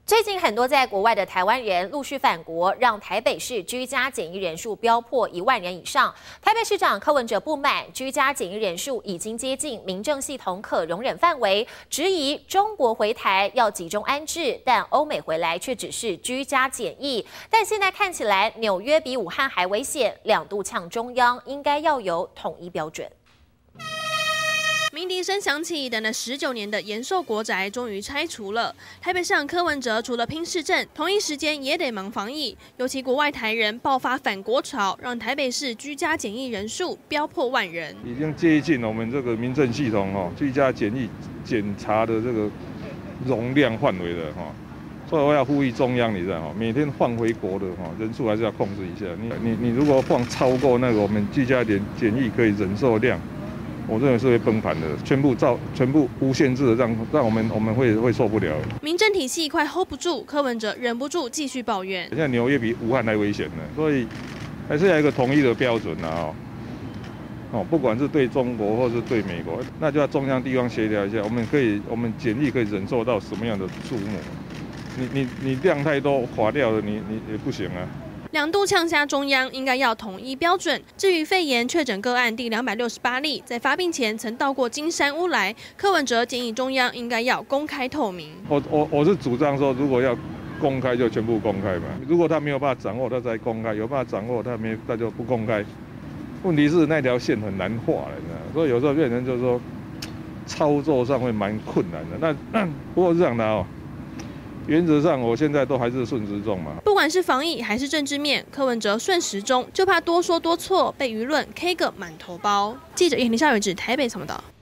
最近很多在国外的台湾人陆续返国，让台北市居家检疫人数飙破1万人以上。台北市长柯文哲不满居家检疫人数已经接近民政系统可容忍范围，质疑中国回台要集中安置，但欧美回来却只是居家检疫。但现在看起来，纽约比武汉还危险，两度呛中央应该要有统一标准。 鸣笛声响起，等了19年的延寿国宅终于拆除了。台北市长柯文哲除了拼市政，同一时间也得忙防疫。尤其国外台人爆发返国潮，让台北市居家检疫人数飙破万人， 已经接近我们这个民政系统居家检疫检查的这个容量范围了所以我要呼吁中央，你知道每天放回国的人数还是要控制一下。你如果放超过那个我们居家检疫可以忍受量。 我认为是会崩盘的，全部无限制的让我们会受不了。 民政体系快 hold 不住，柯文哲忍不住继续抱怨。 现在纽约比武汉还危险呢，所以还是要有一个统一的标准不管是对中国或是对美国，那就要中央地方协调一下。我们检疫可以忍受到什么样的数目？你量太多垮掉了，你也不行啊。 两度呛下中央，应该要统一标准。至于肺炎确诊个案第268例，在发病前曾到过金山屋来，柯文哲建议中央应该要公开透明。 我是主张说，如果要公开就全部公开嘛。如果他没有办法掌握，他再公开；有办法掌握，他就不公开。问题是那条线很难画了，所以有时候变成就是说操作上会蛮困难的。那不过是这样的原则上，我现在都还是顺时钟嘛。 不管是防疫还是政治面，柯文哲顺时钟，就怕多说多错，被舆论 K 个满头包。记者叶庭孝宇指台北采访报道。